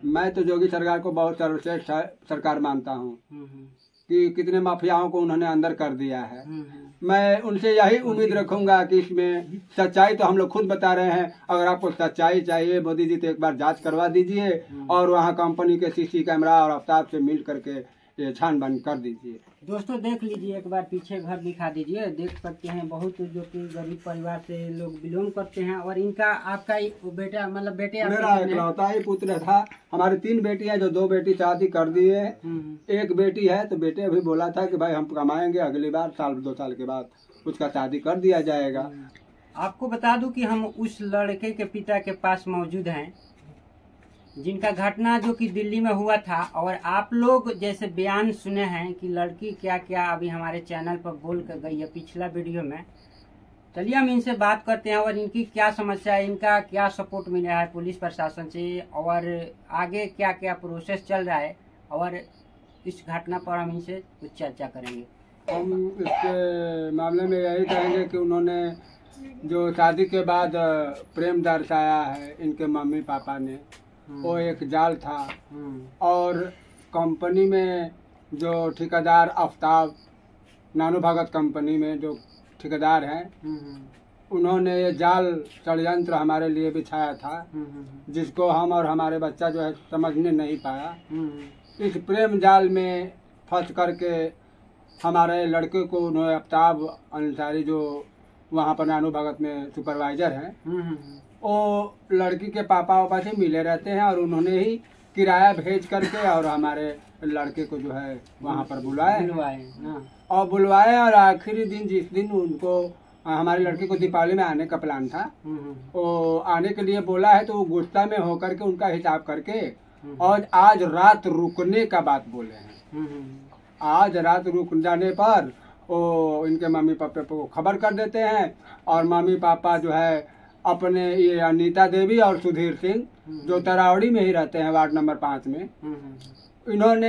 मैं तो योगी सरकार को बहुत सर्वश्रेष्ठ सरकार मानता हूँ कि कितने माफियाओं को उन्होंने अंदर कर दिया है। मैं उनसे यही उम्मीद रखूंगा कि इसमें सच्चाई तो हम लोग खुद बता रहे हैं, अगर आपको सच्चाई चाहिए मोदी जी तो एक बार जांच करवा दीजिए और वहाँ कंपनी के सीसी कैमरा और आफ्ताब से मिल करके ये छानबीन कर दीजिए। दोस्तों देख लीजिए, एक बार पीछे घर दिखा दीजिए, देख सकते हैं बहुत जो कि गरीब परिवार से लोग बिलोंग करते हैं। और इनका आपका बेटा मतलब बेटे मेरा इकलौता ही पुत्र था। हमारी 3 बेटी है, जो 2 बेटी शादी कर दिए, एक बेटी है। तो बेटे अभी बोला था कि भाई हम कमाएंगे, अगली बार 1-2 साल के बाद उसका शादी कर दिया जाएगा। आपको बता दूं कि हम उस लड़के के पिता के पास मौजूद हैं जिनका घटना जो कि दिल्ली में हुआ था। और आप लोग जैसे बयान सुने हैं कि लड़की क्या क्या अभी हमारे चैनल पर बोल कर गई है पिछला वीडियो में। चलिए हम इनसे बात करते हैं और इनकी क्या समस्या है, इनका क्या सपोर्ट मिला है पुलिस प्रशासन से और आगे क्या क्या प्रोसेस चल रहा है, और इस घटना पर हम इनसे कुछ चर्चा करेंगे। हम इसके मामले में यही कहेंगे कि उन्होंने जो शादी के बाद प्रेम दर्शाया है इनके मम्मी पापा ने, वो एक जाल था। और कंपनी में जो ठेकेदार आफ्ताब, नानू भगत कंपनी में जो ठेकेदार हैं, उन्होंने ये जाल षड्यंत्र हमारे लिए बिछाया था, जिसको हम और हमारे बच्चा जो है समझने नहीं पाया। इस प्रेम जाल में फंस करके हमारे लड़के को उन्होंने आफ्ताब अंसारी, जो वहाँ पर नानू भगत में सुपरवाइजर हैं, वो लड़की के पापा वापा से मिले रहते हैं और उन्होंने ही किराया भेज करके और हमारे लड़के को जो है वहाँ पर बुलाए और बुलवाए। और आखिरी दिन जिस दिन उनको हमारे लड़के को दीपावली में आने का प्लान था, वो आने के लिए बोला है, तो वो गुस्सा में होकर के उनका हिसाब करके और आज रात रुकने का बात बोले हैं। आज रात रुक जाने पर वो इनके मम्मी पापा को खबर कर देते हैं और मम्मी पापा जो है अपने ये अनीता देवी और सुधीर सिंह, जो तरावड़ी में ही रहते हैं वार्ड नंबर 5 में, इन्होंने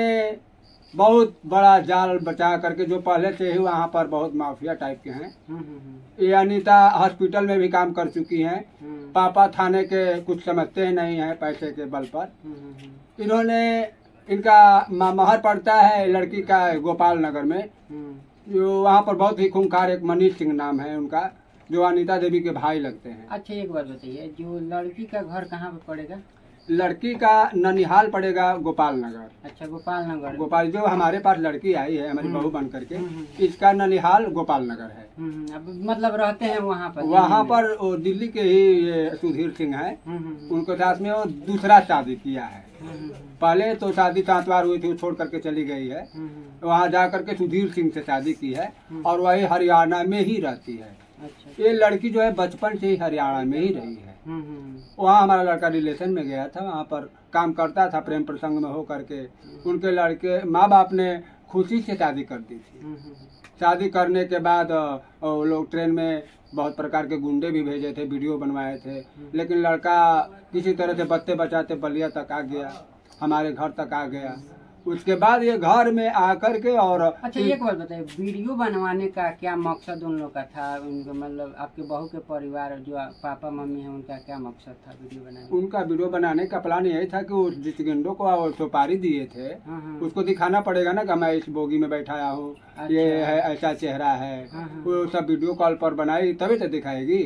बहुत बड़ा जाल बचा करके, जो पहले से ही वहाँ पर बहुत माफिया टाइप के हैं। ये अनीता हॉस्पिटल में भी काम कर चुकी हैं। पापा थाने के कुछ समझते ही नहीं है पैसे के बल पर। इन्होंने इनका महर पड़ता है लड़की का गोपाल नगर में, जो वहाँ पर बहुत ही खूंखार एक मनीष सिंह नाम है उनका, जो अनीता देवी के भाई लगते हैं। अच्छा एक बात बताइए, जो लड़की का घर कहाँ पे पड़ेगा? लड़की का ननिहाल पड़ेगा गोपाल नगर। अच्छा गोपाल नगर। गोपाल जो हमारे पास लड़की आई है हमारी बहू बन करके, इसका ननिहाल गोपाल नगर है। अब मतलब रहते हैं वहाँ पर? वहाँ पर वो दिल्ली के ही ये सुधीर सिंह है, उनके साथ में वो दूसरा शादी किया है। पहले तो शादी 7 बार हुई थी, वो छोड़ करके चली गई है। वहाँ जा करके सुधीर सिंह से शादी की है और वही हरियाणा में ही रहती है। अच्छा। ये लड़की जो है बचपन से ही हरियाणा में ही रही है। वहाँ हमारा लड़का रिलेशन में गया था, वहाँ पर काम करता था, प्रेम प्रसंग में हो करके उनके लड़के माँ बाप ने खुशी से शादी कर दी थी। शादी करने के बाद वो लोग ट्रेन में बहुत प्रकार के गुंडे भी भेजे थे, वीडियो बनवाए थे, लेकिन लड़का किसी तरह से बच्चे बचाते बलिया तक आ गया, हमारे घर तक आ गया। उसके बाद ये घर में आकर के और अच्छा एक बात बताइए, वीडियो बनवाने का क्या मकसद उन लोग का था? उनका मतलब आपके बहू के परिवार जो पापा मम्मी है उनका क्या मकसद था वीडियो बनाने? उनका वीडियो बनाने का प्लान यही था कि उस जिस गेंडो को सुपारी दिए थे उसको दिखाना पड़ेगा ना कि मैं इस बोगी में बैठाया हूँ। अच्छा। ये है ऐसा चेहरा है। वो सब वीडियो कॉल पर बनाई तभी तो दिखाएगी।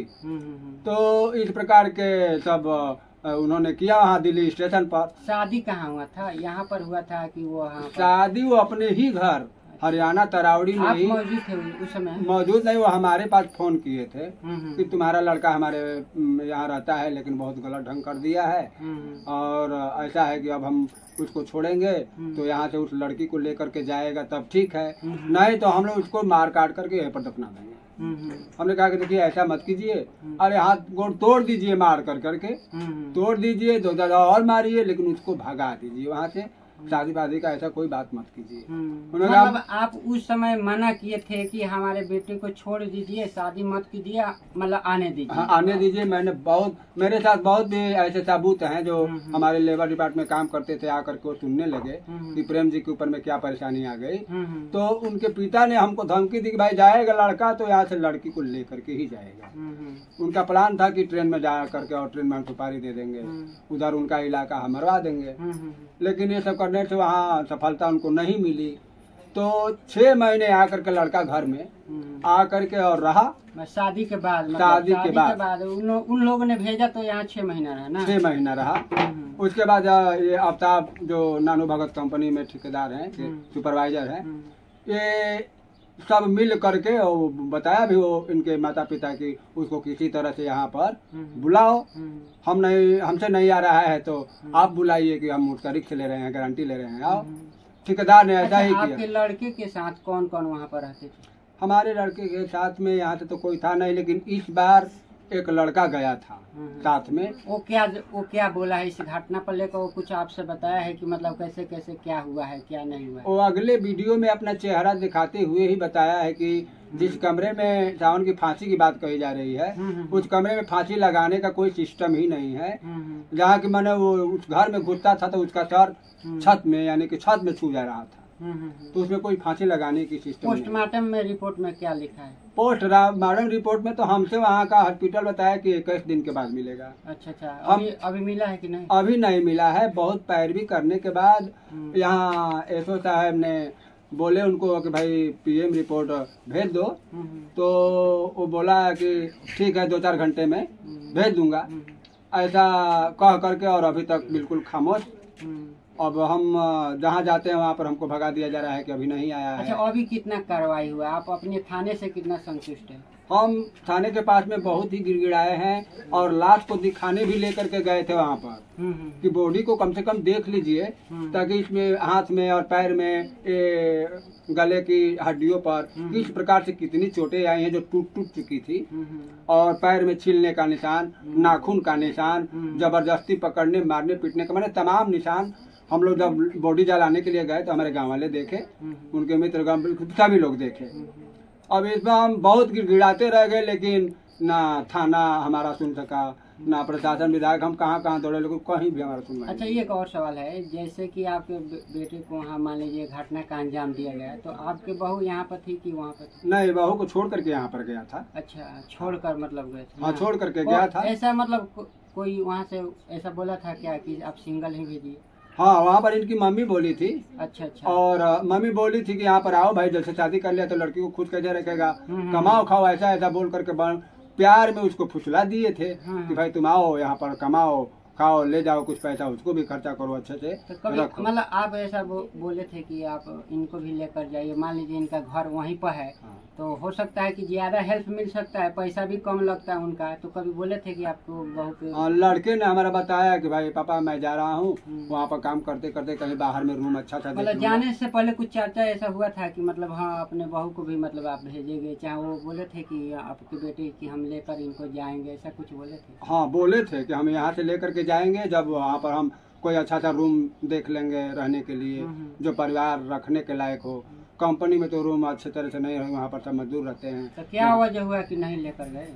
तो इस प्रकार के सब उन्होंने किया वहाँ दिल्ली स्टेशन पर। शादी कहाँ हुआ था? यहाँ पर हुआ था कि वो शादी वो अपने ही घर हरियाणा तरावड़ी में ही मौजूद थे उस समय? मौजूद नहीं, वो हमारे पास फोन किए थे कि तुम्हारा लड़का हमारे यहाँ रहता है लेकिन बहुत गलत ढंग कर दिया है और ऐसा है कि अब हम उसको छोड़ेंगे तो यहाँ से उस लड़की को लेकर के जाएगा तब ठीक है, नहीं तो हम लोग उसको मार काट करके यहीं पर दफना देंगे। हमने कहा कि देखिए ऐसा मत कीजिए, अरे हाथ गोड़ तोड़ दीजिए, मार कर करके तोड़ दीजिए, 2 जगह और मारिए, लेकिन उसको भगा दीजिए वहाँ से, शादी वादी का ऐसा कोई बात मत कीजिए। उन्होंने कहा मतलब आप उस समय मना किए थे कि हमारे बेटे को छोड़ दीजिए, शादी मत कीजिए, मतलब आने दीजिए। हाँ, आने दीजिए। मैंने बहुत, मेरे साथ बहुत भी ऐसे सबूत हैं जो हमारे लेबर डिपार्टमेंट में काम करते थे, आकर के वो सुनने लगे कि प्रेम जी के ऊपर में क्या परेशानी आ गई। तो उनके पिता ने हमको धमकी दी कि भाई जाएगा लड़का तो यहाँ से लड़की को लेकर के ही जाएगा। उनका प्लान था कि ट्रेन में जा करके और ट्रेन में सुपारी दे देंगे, उधर उनका इलाका हम मरवा देंगे। लेकिन ये सब करने से वहाँ सफलता उनको नहीं मिली। तो 6 महीने आकर के लड़का घर में आकर के और रहा। शादी के बाद, मतलब शादी के बाद उन लोगों ने भेजा तो यहाँ 6 महीना रहा ना। 6 महीना रहा। उसके बाद ये आफ्ताब जो नानू भगत कंपनी में ठेकेदार हैं, सुपरवाइजर हैं, ये सब मिल करके और बताया भी वो इनके माता पिता की उसको किसी तरह से यहाँ पर बुलाओ, हमसे नहीं आ रहा है तो आप बुलाइए कि हम उसका रिक्स ले रहे हैं, गारंटी ले रहे हैं, आओ। ठेकेदार ने ऐसा ही किया। आपके लड़के के साथ कौन कौन वहाँ पर रहते थे? हमारे लड़के के साथ में यहाँ से तो कोई था नहीं, लेकिन इस बार एक लड़का गया था साथ में। वो क्या बोला है इस घटना पर लेकर? वो कुछ आपसे बताया है कि मतलब कैसे कैसे क्या हुआ है, क्या नहीं हुआ है? वो अगले वीडियो में अपना चेहरा दिखाते हुए ही बताया है कि जिस कमरे में सावन की फांसी की बात कही जा रही है, उस कमरे में फांसी लगाने का कोई सिस्टम ही नहीं है। जहाँ की मैंने वो उस घर में घुसता था तो उसका सर छत में, यानी कि छत में छू जा रहा था, तो उसमें कोई फांसी लगाने की सिस्टम। पोस्टमार्टम में रिपोर्ट में क्या लिखा है? पोस्टमार्टम रिपोर्ट में तो हमसे वहाँ का हॉस्पिटल बताया कि 21 दिन के बाद मिलेगा। अच्छा, अभी मिला है कि नहीं? अभी नहीं मिला है। बहुत पैरवी करने के बाद यहाँ एसओ साहब ने बोले उनको कि भाई पीएम रिपोर्ट भेज दो, तो वो बोला कि ठीक है 2-4 घंटे में भेज दूंगा, ऐसा कह करके, और अभी तक बिल्कुल खामोश। अब हम जहाँ जाते हैं वहाँ पर हमको भगा दिया जा रहा है कि अभी नहीं आया है। अच्छा, अभी कितना कार्रवाई हुआ? आप अपने थाने से कितना संतुष्ट हैं? हम थाने के पास में बहुत ही गिड़गिड़ाए हैं और लाश को दिखाने भी लेकर के गए थे वहाँ पर कि बॉडी को कम से कम देख लीजिए, ताकि इसमें हाथ में और पैर में, गले की हड्डियों पर किस प्रकार से कितनी चोटें आई हैं जो टूट चुकी थी, और पैर में छीलने का निशान, नाखून का निशान, जबरदस्ती पकड़ने, मारने, पीटने का, मैंने तमाम निशान। हम लोग जब बॉडी जलाने के लिए गए तो हमारे गाँव वाले देखे, उनके मित्र सभी लोग देखे। अब इसमें हम बहुत गिड़गिड़ाते रह गए, लेकिन ना थाना हमारा सुन सका, ना प्रशासन, विधायक, हम कहाँ दौड़े, लेकिन कहीं भी हमारा सुनवाई। अच्छा, ये एक और सवाल है, जैसे कि आपके बेटे को वहाँ मान लीजिए घटना का अंजाम दिया गया, तो आपके बहू यहाँ पर थी कि वहाँ पर थी? नहीं, बहू को छोड़ करके यहाँ पर गया था। अच्छा, छोड़कर मतलब गए थे? हाँ, छोड़ करके गया था। ऐसा मतलब कोई वहाँ से ऐसा बोला था क्या कि आप सिंगल ही भेजिए? हाँ, वहाँ पर इनकी मम्मी बोली थी। अच्छा। और मम्मी बोली थी कि यहाँ पर आओ भाई, जैसे शादी कर लिया तो लड़की को खुश कैसे रखेगा, कमाओ खाओ, ऐसा बोल करके प्यार में उसको फुसला दिए थे कि भाई तुम आओ यहाँ पर, कमाओ खाओ, ले जाओ कुछ पैसा, उसको भी खर्चा करो अच्छे से। तो मतलब आप ऐसा बोले थे कि आप इनको भी लेकर जाइए, मान लीजिए इनका घर वहीं पर है, तो हो सकता है कि ज्यादा हेल्प मिल सकता है, पैसा भी कम लगता है उनका, तो कभी बोले थे कि आपको बहू के? लड़के ने हमारा बताया कि भाई पापा मैं जा रहा हूँ, वहाँ पर काम करते करते कहीं बाहर में रूम अच्छा सा, मतलब जाने से पहले कुछ चर्चा ऐसा हुआ था कि मतलब हाँ अपने बहू को भी मतलब आप भेजेंगे, चाहे वो बोले थे कि आपके बेटे की हम लेकर इनको जाएंगे, ऐसा कुछ बोले थे? हाँ, बोले थे कि हम यहाँ से लेकर के जाएंगे, जब वहाँ पर हम कोई अच्छा सा रूम देख लेंगे रहने के लिए, जो परिवार रखने के लायक हो। कंपनी में तो रूम अच्छे तरह से नहीं है, वहाँ पर सब मजदूर रहते हैं। तो क्या वजह हुआ कि नहीं लेकर गए?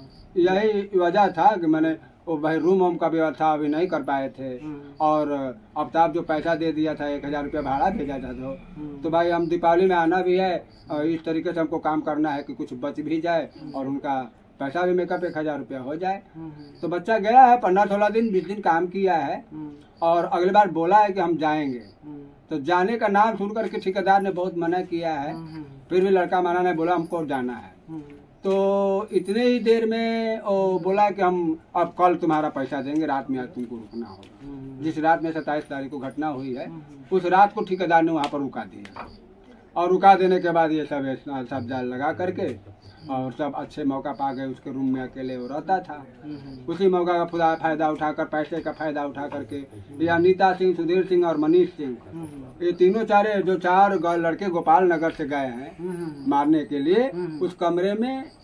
यही वजह था कि मैंने वो भाई रूम का व्यवस्था अभी नहीं कर पाए थे, और आफ्ताब जो पैसा दे दिया था 1000 रुपया भाड़ा भेजा था, तो भाई हम दीपावली में आना भी है, और इस तरीके से हमको काम करना है कि कुछ बच भी जाए और उनका पैसा भी मेकअप 1000 रुपया हो जाए। तो बच्चा गया है, 15-16 दिन 20 दिन काम किया है, और अगली बार बोला है कि हम जाएंगे। तो जाने का नाम सुन करके ठेकेदार ने बहुत मना किया है, फिर भी लड़का माना नहीं, बोला हमको जाना है। तो इतने ही देर में वो बोला कि हम अब कल तुम्हारा पैसा देंगे, रात में आज तुमको रुकना होगा। जिस रात में 27 तारीख को घटना हुई है, उस रात को ठेकेदार ने वहाँ पर रुका दिया, और रुका देने के बाद ये सब जाल लगा करके और सब अच्छे मौका पा गए। उसके रूम में अकेले वो रहता था, उसी मौका का फायदा उठाकर, पैसे का फायदा उठा करके ये अनीता सिंह, सुधीर सिंह और मनीष सिंह, ये तीनों जो चार लड़के गोपाल नगर से गए हैं मारने के लिए, उस कमरे में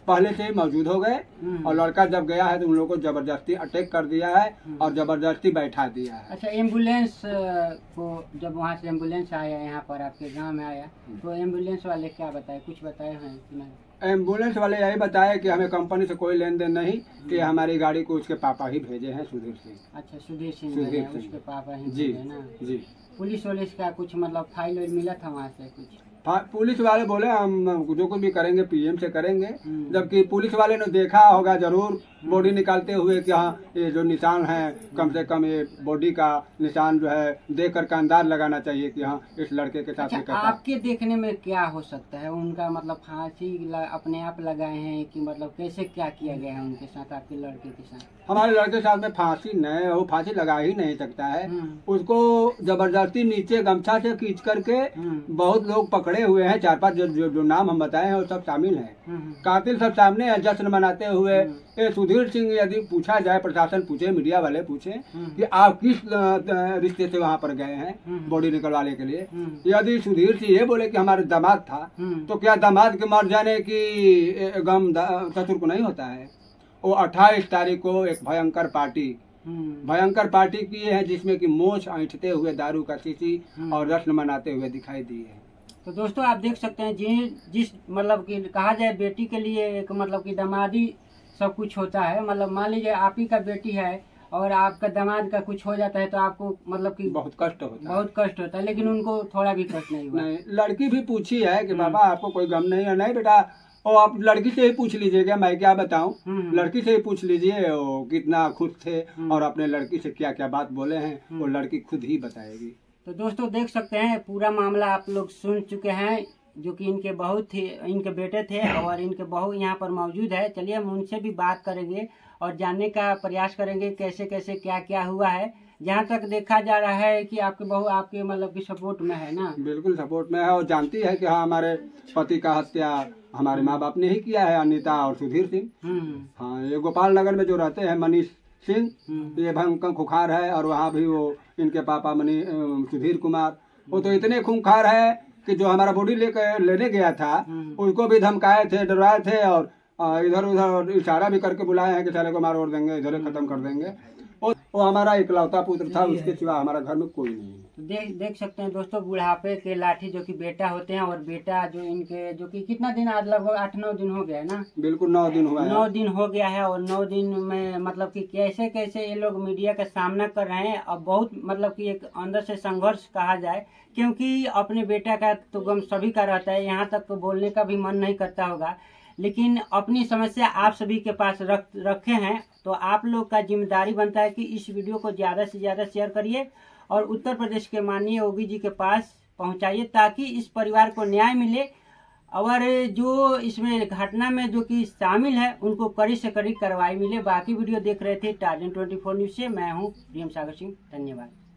पहले से ही मौजूद हो गए और लड़का जब गया है तो उन लोगों को जबरदस्ती अटैक कर दिया है और जबरदस्ती बैठा दिया है। अच्छा, एम्बुलेंस को जब वहाँ से एम्बुलेंस आया यहाँ पर आपके गांव में आया तो एम्बुलेंस वाले क्या बताए, कुछ बताए हैं कि नहीं? एम्बुलेंस वाले यही बताए कि हमें कंपनी से कोई लेन देन नहीं, कि हमारी गाड़ी को उसके पापा ही भेजे हैं, सुधीर सिंह। अच्छा, सुधीर सिंह उसके पापा ही जी भेजे ना? जी। पुलिस वोलिस का कुछ मतलब फाइल मिला था वहाँ से कुछ? पुलिस वाले बोले हम जो कुछ भी करेंगे पीएम से करेंगे, जबकि पुलिस वाले ने देखा होगा जरूर बॉडी निकालते हुए कि हाँ ये जो निशान है कम से कम ये बॉडी का निशान जो है देख कर अंदाज लगाना चाहिए कि हाँ इस लड़के के साथ। अच्छा, आपके देखने में क्या हो सकता है उनका मतलब फांसी अपने आप लगाए हैं कि मतलब कैसे क्या किया गया है उनके साथ, आपके लड़के के साथ? हमारे लड़के के साथ में फांसी नहीं, वो फांसी लगा ही नहीं सकता है। उसको जबरदस्ती नीचे गमछा से खींच करके बहुत लोग पकड़े हुए हैं, 4-5 जो नाम हम बताए हैं वो सब शामिल हैं। कातिल सब सामने है, जश्न मनाते हुए। सुधीर सिंह यदि पूछा जाए, प्रशासन पूछे, मीडिया वाले पूछे कि आप किस रिश्ते से वहाँ पर गए हैं बॉडी निकलवाने के लिए, यदि सुधीर सिंह ये बोले कि हमारे दामाद था, तो क्या दामाद के मर जाने की गम ससुर को नहीं होता है? वो 28 तारीख को एक भयंकर पार्टी की है जिसमें कि मोछ ऐंठते हुए दारू का शीशी और जश्न मनाते हुए दिखाई दी है। तो दोस्तों आप देख सकते हैं जिस मतलब कि कहा जाए बेटी के लिए एक मतलब कि दामादी सब कुछ होता है। मतलब मान लीजिए आप ही का बेटी है और आपका दामाद का कुछ हो जाता है तो आपको मतलब कि बहुत कष्ट होता है, लेकिन उनको थोड़ा भी कष्ट नहीं हुआ। नहीं, लड़की भी पूछी है कि बाबा आपको कोई गम नहीं है? नहीं बेटा, और आप लड़की से ही पूछ लीजिएगा, मैं क्या बताऊं, लड़की से ही पूछ लीजिए वो कितना खुश थे और अपने लड़की से क्या क्या बात बोले हैं, वो लड़की खुद ही बताएगी। तो दोस्तों देख सकते हैं पूरा मामला आप लोग सुन चुके हैं, जो कि इनके बहू थे, इनके बेटे थे और इनके बहू यहाँ पर मौजूद है। चलिए हम उनसे भी बात करेंगे और जानने का प्रयास करेंगे कैसे कैसे क्या क्या हुआ है। जहाँ तक देखा जा रहा है कि आपके बहू आपके मतलब की सपोर्ट में है ना? बिल्कुल सपोर्ट में है और जानती है कि हाँ हमारे पति का हत्या हमारे माँ बाप ने ही किया है, अनीता और सुधीर सिंह। हाँ, ये गोपाल नगर में जो रहते हैं मनीष सिंह, ये भयंकर खुखार है, और वहाँ भी वो इनके पापा सुधीर कुमार, वो तो इतने खूंखार है कि जो हमारा बॉडी लेने गया था उसको भी धमकाए थे, डरवाए थे और इधर उधर इशारा भी करके बुलाए हैं कि साले को मार और देंगे, इधर ही खत्म कर देंगे। वो हमारा इकलौता पुत्र था, उसके सिवा हमारा घर में कोई नहीं है। तो देख सकते हैं दोस्तों बुढ़ापे के लाठी जो कि बेटा होते हैं, और बेटा जो इनके जो कि कितना दिन आज लगभग 8-9 दिन हो गया है ना? बिल्कुल 9 दिन हुआ है। 9 दिन हो गया है और 9 दिन में मतलब कि कैसे कैसे ये लोग मीडिया का सामना कर रहे हैं। अब बहुत मतलब कि एक अंदर से संघर्ष कहा जाए, क्योंकि अपने बेटा का तो गम सभी का रहता है, यहाँ तक तो बोलने का भी मन नहीं करता होगा, लेकिन अपनी समस्या आप सभी के पास रखे हैं। तो आप लोग का जिम्मेदारी बनता है कि इस वीडियो को ज़्यादा से ज़्यादा शेयर करिए और उत्तर प्रदेश के माननीय योगी जी के पास पहुंचाइए, ताकि इस परिवार को न्याय मिले और जो इसमें घटना में जो कि शामिल है उनको कड़ी से कड़ी कार्रवाई मिले। बाकी वीडियो देख रहे थे टार्जन 24 न्यूज़ से, मैं हूं प्रियम सागर सिंह, धन्यवाद।